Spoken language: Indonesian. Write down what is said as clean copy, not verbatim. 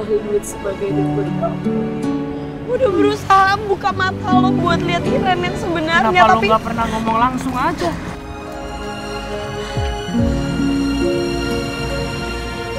duit sebagai duit buat kamu. Gue udah berusaha buka mata lo buat lihat Iren yang sebenarnya. Kenapa tapi lo gak pernah ngomong langsung aja?